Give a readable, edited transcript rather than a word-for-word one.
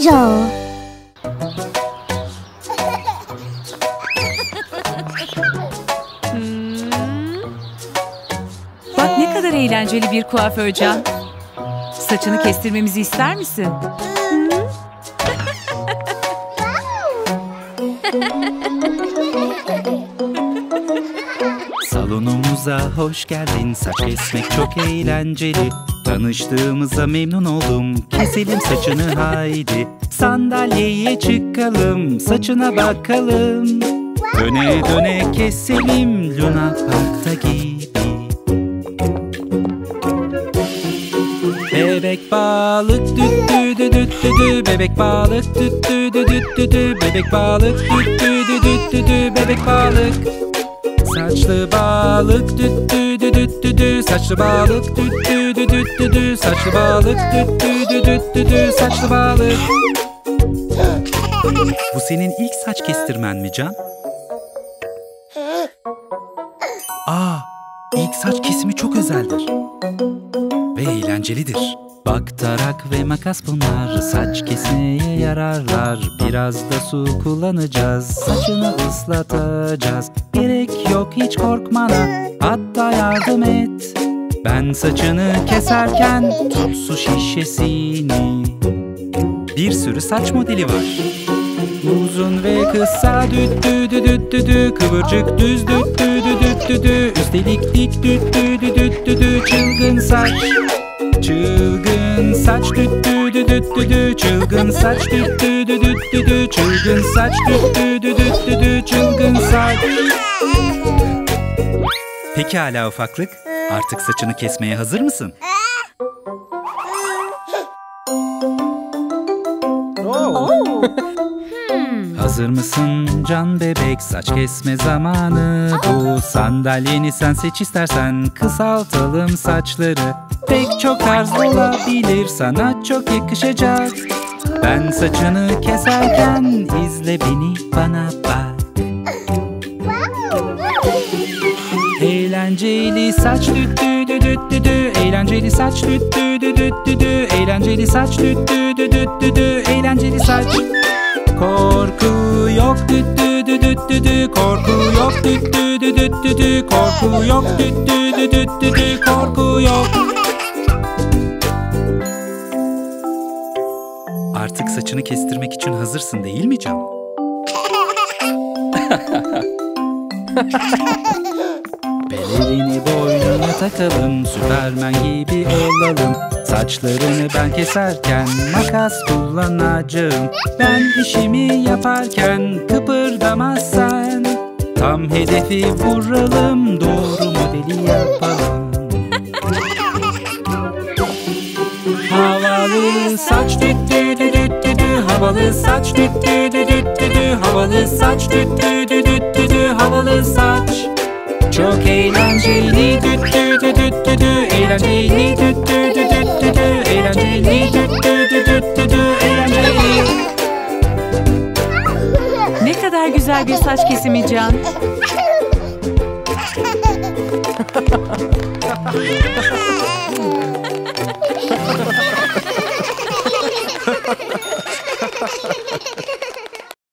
Joe. Bak ne kadar eğlenceli bir kuaför Can. Saçını kestirmemizi ister misin? Salonumuza hoş geldin. Saç kesmek çok eğlenceli. Tanıştığımıza memnun oldum. Keselim saçını haydi. Sandalyeye çıkalım. Saçına bakalım. Döne döne keselim Luna Park'ta gibi. Bebek balık düt dü dü düt dü dü. Bebek balık düt dü dü düt dü dü. Bebek balık düt dü dü düt dü dü. Bebek balık. Saçlı balık düt dü dü düt dü dü. Saçlı balık düt dü dü düt dü dü. Saçlı balık düt dü dü düt dü dü. Saçlı balık. Bu senin ilk saç kestirmen mi Can? İlk saç kesimi çok özeldir ve eğlencelidir. Bak tarak ve makas bunlar, saç kesmeye yararlar. Biraz da su kullanacağız, saçını ıslatacağız. Gerek yok hiç korkmana, hatta yardım et. Ben saçını keserken tut su şişesini. Bir sürü saç modeli var. Uzun ve kısa düt dü dü düt dü dü. Kıvırcık düz düt dü dü düt dü dü. Üstelik dik düt dü dü düt dü dü. Çılgın saç. Çılgın saç düt dü dü düt dü dü. Çılgın saç düt dü dü düt dü dü. Çılgın saç düt dü dü düt dü dü. Çılgın saç. Pekala ufaklık. Artık saçını kesmeye hazır mısın? Hazır mısın Can bebek? Saç kesme zamanı bu. Sandalyeni sen seç istersen. Kısaltalım saçları. Pek çok tarz olabilir, sana çok yakışacak. Ben saçını keserken izle beni, bana bak. Eğlenceli saç düt dü dü düt dü dü. Eğlenceli saç düt dü dü düt dü dü. Eğlenceli saç düt dü dü düt dü dü. Eğlenceli saç. Korku yok düt dü dü düt dü dü. Korku yok düt dü dü düt dü dü. Korku yok düt dü dü düt dü dü. Korku yok. Artık saçını kestirmek için hazırsın değil mi Can? Pelerini boynuna takalım, Süpermen gibi olalım. Saçlarını ben keserken makas kullanacağım. Ben işimi yaparken kıpırdamazsan. Tam hedefi vuralım, doğru modeli yapalım. Havalı saç düt dü dü düt dü dü. Havalı saç düt dü dü düt dü dü. Havalı saç düt dü dü düt dü dü. Havalı saç. Çok eğlenceli düt dü dü düt dü dü. Eğlenceli düt dü dü düt dü dü. Eğlenceli düt dü dü düt dü dü. Eğlenceli. Ne kadar güzel bir saç kesimi Can.